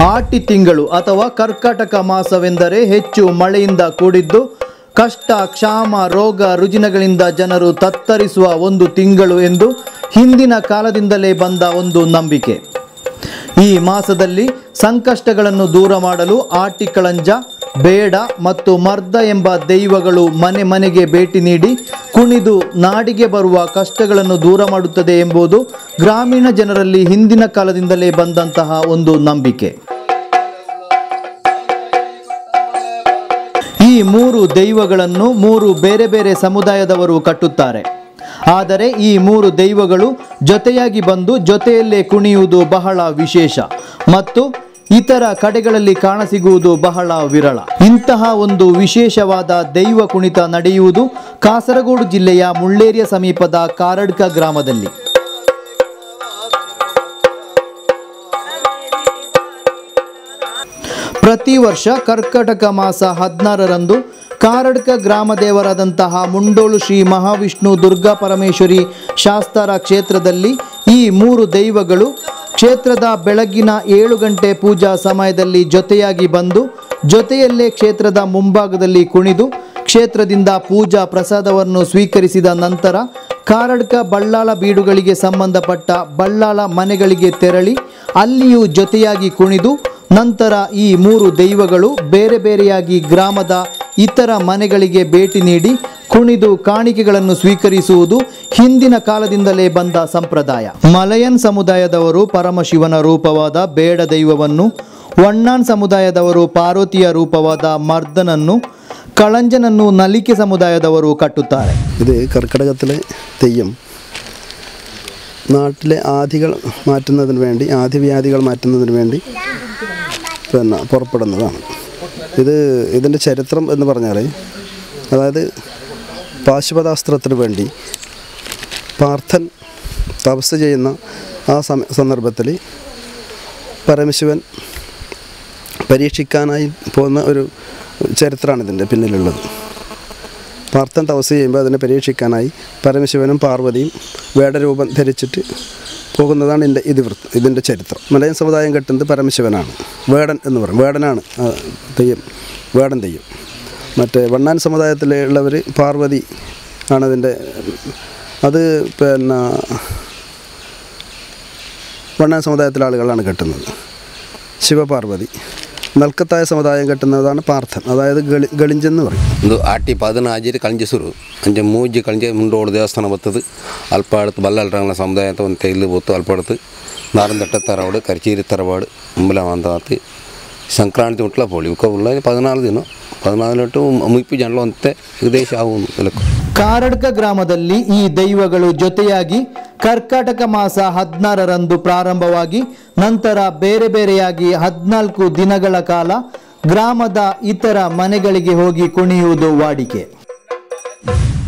ಆಟಿ ತಿಂಗಳು ಅಥವಾ ಕರ್ಕಾಟಕ ಮಾಸವೆಂದರೆ ಹೆಚ್ಚು ಮಳೆಯಿಂದ ಕೂಡಿದ್ದು ಕಷ್ಟ, ಕ್ಷಾಮ, ರೋಗ ರುಜಿನಗಳಿಂದ ಜನರು ತತ್ತರಿಸುವ ಒಂದು ತಿಂಗಳು ಎಂದು ಹಿಂದಿನ ಕಾಲದಿಂದಲೇ ಬಂದ ಒಂದು ನಂಬಿಕೆ. ಈ ಮಾಸದಲ್ಲಿ ಸಂಕಷ್ಟಗಳನ್ನು ದೂರ ಮಾಡಲು ಆಟಿಕಳಂಜ, ಬೇಡ ಮತ್ತು ಮರ್ದ ಎಂಬ ದೈವಗಳು ಮನೆ ಮನೆಗೆ ಭೇಟಿ ನೀಡಿ ಕುಣಿದು ನಾಡಿಗೆ ಬರುವ ಕಷ್ಟಗಳನ್ನು ದೂರ ಮಾಡುತ್ತದೆ ಎಂಬುದು ಗ್ರಾಮೀಣ ಜನರಲ್ಲಿ ಹಿಂದಿನ ಕಾಲದಿಂದಲೇ ಬಂದಂತಹ ಒಂದು ನಂಬಿಕೆ. ಈ 3 ದೈವಗಳನ್ನು 3 ಬೇರೆ ಬೇರೆ ಸಮುದಾಯದವರು ಕಟ್ಟುತ್ತಾರೆ. ಆದರೆ ಈ 3 ದೈವಗಳು ಜೊತೆಯಾಗಿ ಬಂದು ಜೊತೆಯಲ್ಲೇ ಕುಣಿಯುವುದು ಬಹಳ ವಿಶೇಷ ಮತ್ತು ಇತರ ಕಡೆಗಳಲ್ಲಿ ಕಾಣಸಿಗುವುದು ಬಹಳ ವಿರಳ. ಇಂತಹ ಒಂದು ವಿಶೇಷವಾದ ದೈವ ಕುಣಿತ ನಡೆಯುವುದು ಕಾಸರಗೋಡು ಜಿಲ್ಲೆಯ ಮುಳ್ಳೇರಿಯ ಸಮೀಪದ ಕಾರಡ್ಕ ಗ್ರಾಮದಲ್ಲಿ. ಪ್ರತಿ ವರ್ಷ ಕರ್ಕಾಟಕ ಮಾಸ 16ರಂದು ಕಾರಡ್ಕ ಗ್ರಾಮ ದೇವರಾದಂತಹ ಮುಂಡೋಳು ಶ್ರೀ ಮಹಾವಿಷ್ಣು ದುರ್ಗಾ ಪರಮೇಶ್ವರಿ ಶಾಸ್ತಾರ ಕ್ಷೇತ್ರದಲ್ಲಿ ಈ 3 ದೈವಗಳು ಕ್ಷೇತ್ರದ ಬೆಳಗಿನ 7 ಗಂಟೆ ಪೂಜಾ ಸಮಯದಲ್ಲಿ ಜೊತೆಯಾಗಿ ಬಂದು ಜೊತೆಯಲ್ಲೇ ಕ್ಷೇತ್ರದ ಮುಂಭಾಗದಲ್ಲಿ ಕುಣಿದು ಕ್ಷೇತ್ರದಿಂದ ಪೂಜಾ ಪ್ರಸಾದವನ್ನು ಸ್ವೀಕರಿಸಿದ ನಂತರ ಕಾರಡ್ಕ ಬಳ್ಳಾಳ ಬೀಡುಗಳಿಗೆ ಸಂಬಂಧಪಟ್ಟ ಬಳ್ಳಾಳ ಮನೆಗಳಿಗೆ ತೆರಳಿ ಅಲ್ಲಿಯೂ ಜೊತೆಯಾಗಿ ಕುಣಿದು ನಂತರ ಈ 3 ದೈವಗಳು ಬೇರೆ ಬೇರೆಯಾಗಿ ಗ್ರಾಮದ ಇತರ ಮನೆಗಳಿಗೆ ಭೇಟಿ ನೀಡಿ ಕುಣಿದು ಕಾಣಿಕೆಗಳನ್ನು ಸ್ವೀಕರಿಸುವುದು ಹಿಂದಿನ ಕಾಲದಿಂದಲೇ ಬಂದ ಸಂಪ್ರದಾಯ. ಮಲಯನ್ ಸಮುದಾಯದವರು ಪರಮಶಿವನ ರೂಪವಾದ ಬೇಡ ದೈವವನ್ನು, ವಣ್ಣಾನ್ ಸಮುದಾಯದವರು ಪಾರ್ವತಿಯ ರೂಪವಾದ മർദ്ദനನ್ನು, കളഞ്ചനನ್ನು ನಲಿಕೆ സമುದಾಯದವರು കട്ടുತ್ತಾರೆ. ഇത് കർക്കിടകത്തിലെ തെയ്യം നാട്ടിലെ ആദികൾ മാറ്റുന്നതിന് വേണ്ടി, ആദിവ്യാധികൾ മാറ്റുന്നതിന് വേണ്ടി പിന്നെ പുറപ്പെടുന്നതാണ്. ഇതിൻ്റെ ചരിത്രം എന്ന് പറഞ്ഞാൽ, അതായത് പാശുപതാസ്ത്രത്തിന് വേണ്ടി പാർത്ഥൻ തപസ് ചെയ്യുന്ന ആ സന്ദർഭത്തിൽ പരമശിവൻ പരീക്ഷിക്കാനായി പോകുന്ന ഒരു ചരിത്രമാണ് ഇതിൻ്റെ പിന്നിലുള്ളത്. പാർത്ഥൻ തപസ് ചെയ്യുമ്പോൾ അതിനെ പരീക്ഷിക്കാനായി പരമശിവനും പാർവതിയും വേടരൂപം ധരിച്ചിട്ട് പോകുന്നതാണ് ഇതിൻ്റെ ചരിത്രം. മലയൻ സമുദായം കെട്ടുന്നത് പരമശിവനാണ്. വേടൻ എന്ന് പറയും, വേടനാണ് തെയ്യം, വേടൻ തെയ്യം. മറ്റേ വണ്ണാൻ സമുദായത്തിലുള്ളവർ പാർവതി ആണ് അതിൻ്റെ, അത് പിന്നെ വണ്ണാൻ സമുദായത്തിലെ ആളുകളാണ് കെട്ടുന്നത്, ശിവപാർവതി. നൽക്കത്തായ സമുദായം കെട്ടുന്നതാണ് പാർത്ഥൻ, അതായത് ಗಳಿಂಜೆಂದು പറയും. ಇದು ಆಟಿ 14 ಕಳಿಂಜಸರು ಅಂಜೆ ಮೂಜಿ ಕಳಿಂಜೆ ಮುಂಡೋಡು ದೇವಸ್ಥಾನ ಬರ್ತದೆ. ಅಲ್ಪ അടുത്ത് ಬಲ್ಲಲ್ರಂಗಳ ಸಮುದಾಯ ಅಂತ ಒಂದು ತೆಯ್ಲು ಬತ್ತು. ಅಲ್ಪ അടുത്ത് ನಾರಂದಟ್ಟ ತರವಾಡು, ಕರ್ಚೀರಿ ತರವಾಡು, ಅಂಬಲ ಮಾಂತಾತಿ ಸಂಕ್ರಾಂತಿ ಉಟ್ಲ ಪೋಳಿ ಉಕ್ಕ ಉಳ್ಳ 14 ದಿನ 14 ಮುಪ್ಪಿ ಜನಲು ಅಂತೆ ದೇಶ ಆಗುವುದು. ಕಾರಡ್ಕ ಗ್ರಾಮದಲ್ಲಿ ಈ ದೈವಗಳು ಜೊತೆಯಾಗಿ ಕರ್ಕಾಟಕ ಮಾಸ 16ರಂದು ಪ್ರಾರಂಭವಾಗಿ ನಂತರ ಬೇರೆ ಬೇರೆಯಾಗಿ 14 ದಿನಗಳ ಕಾಲ ಗ್ರಾಮದ ಇತರ ಮನೆಗಳಿಗೆ ಹೋಗಿ ಕುಣಿಯುವುದು ವಾಡಿಕೆ.